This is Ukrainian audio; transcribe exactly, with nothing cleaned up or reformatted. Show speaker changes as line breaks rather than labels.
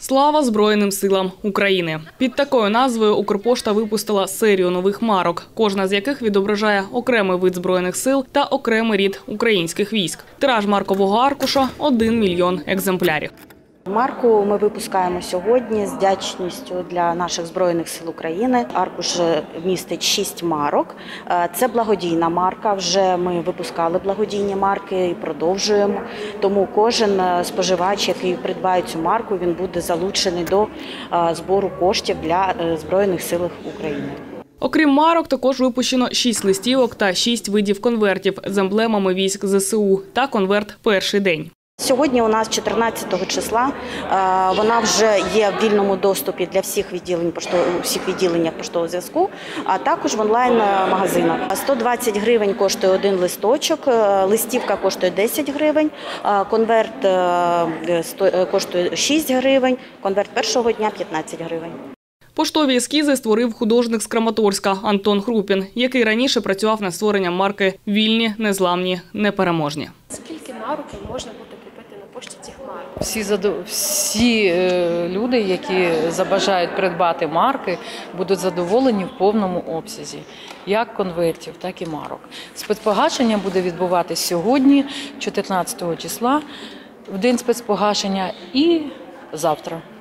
Слава Збройним силам України! Під такою назвою Укрпошта випустила серію нових марок, кожна з яких відображає окремий вид Збройних сил та окремий рід українських військ. Тираж маркового аркуша – один мільйон екземплярів.
Марку ми випускаємо сьогодні з вдячністю для наших Збройних сил України. Аркуш містить шість марок. Це благодійна марка, вже ми випускали благодійні марки і продовжуємо. Тому кожен споживач, який придбає цю марку, він буде залучений до збору коштів для Збройних сил України.
Окрім марок, також випущено шість листівок та шість видів конвертів з емблемами військ зе се у та конверт «Перший день».
Сьогодні у нас чотирнадцятого числа, вона вже є в вільному доступі для всіх відділень всіх відділеннях поштового зв'язку, а також в онлайн-магазинах. сто двадцять гривень коштує один листочок, листівка коштує десять гривень, конверт коштує шість гривень, конверт першого дня – п'ятнадцять гривень.
Поштові ескізи створив художник з Краматорська Антон Хрупін, який раніше працював над створенням марки «Вільні, незламні, непереможні».
Скільки марок можна буде купити на пошті цих марок?
Всі, всі люди, які забажають придбати марки, будуть задоволені в повному обсязі, як конвертів, так і марок. Спецпогашення буде відбуватись сьогодні, чотирнадцятого числа, в день спецпогашення і завтра.